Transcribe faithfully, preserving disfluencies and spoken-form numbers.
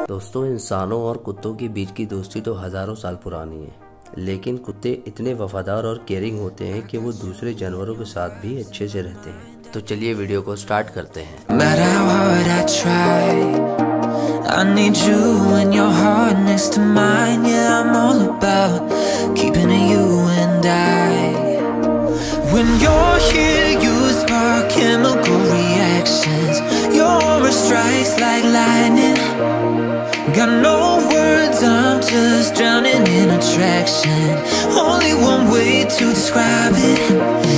दोस्तों, इंसानों और कुत्तों के बीच की दोस्ती तो हजारों साल पुरानी है, लेकिन कुत्ते इतने वफादार और केयरिंग होते हैं कि वो दूसरे जानवरों के साथ भी अच्छे से रहते हैं। तो चलिए वीडियो को स्टार्ट करते हैं। I need you and your heart next to mine. Yeah, I'm all about keeping it you and I. When you're here, you spark chemical reactions. Your aura strikes like lightning. Got no words, I'm just drowning in attraction. Only one way to describe it.